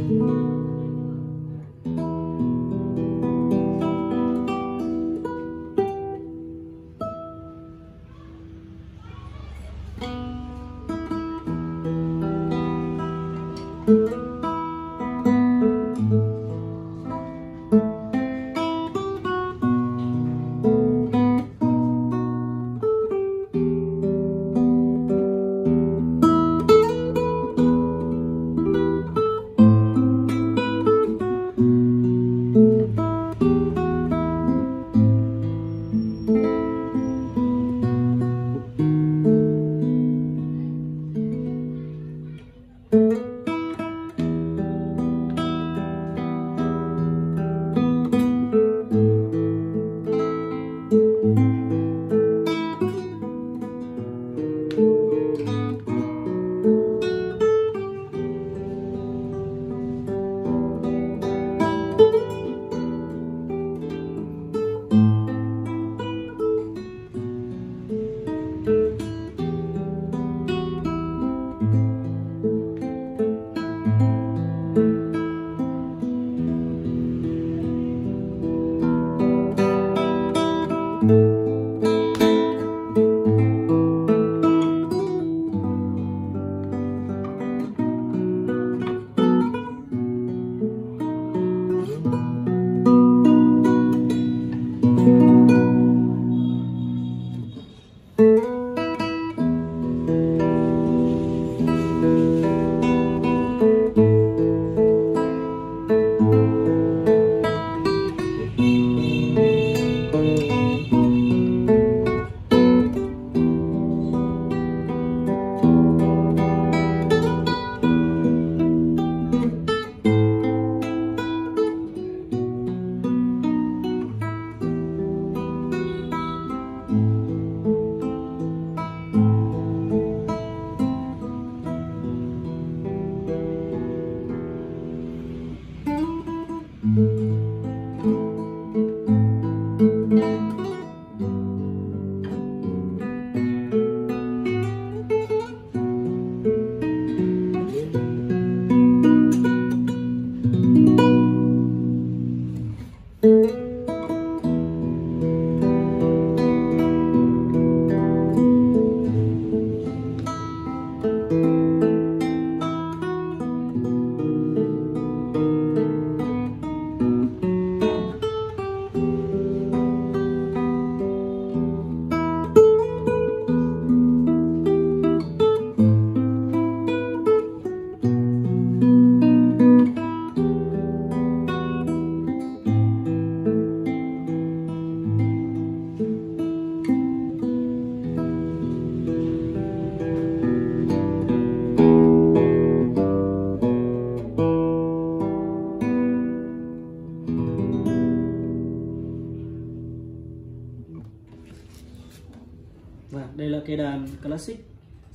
Và đây là cây đàn Classic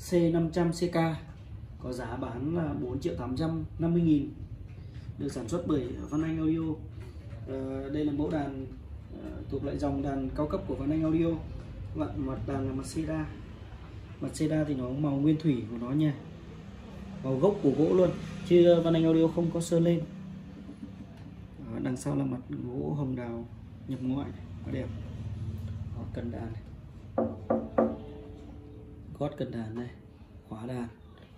C500CK, có giá bán là 4.850.000, được sản xuất bởi Văn Anh Audio. Đây là mẫu đàn thuộc lại dòng đàn cao cấp của Văn Anh Audio. Mặt đàn là mặt Seda. Mặt Seda thì nó màu nguyên thủy của nó nha, màu gốc của gỗ luôn, chứ Văn Anh Audio không có sơn lên. Đằng sau là mặt gỗ hồng đào nhập ngoại, quá đẹp. Cần đàn này, gót cần đàn này, khóa đàn.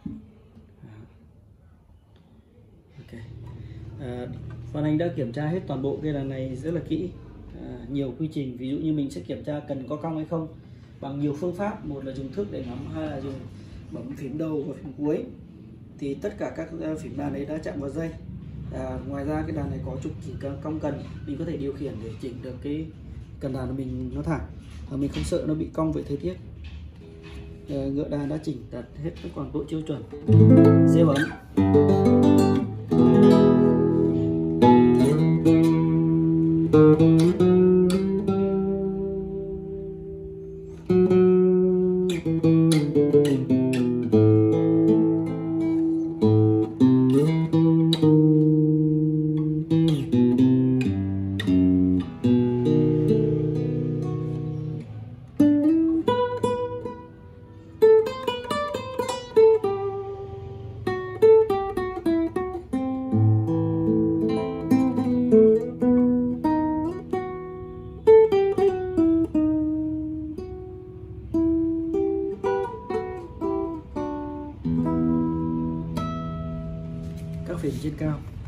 Ok. Văn Anh đã kiểm tra hết toàn bộ cây đàn này rất là kỹ, nhiều quy trình. Ví dụ như mình sẽ kiểm tra cần có cong hay không bằng nhiều phương pháp, một là dùng thước để ngắm, hai là dùng bấm phím đầu và phím cuối. Thì tất cả các phím đàn ấy đã chạm vào dây. Ngoài ra cái đàn này có trục chỉ cong cần, mình có thể điều khiển để chỉnh được cái cần đàn của mình nó thẳng, mình không sợ nó bị cong về thời tiết. Ngựa đàn đã chỉnh đặt hết các quãng độ chiêu chuẩn. Dê bấm. đỉnh trên cao.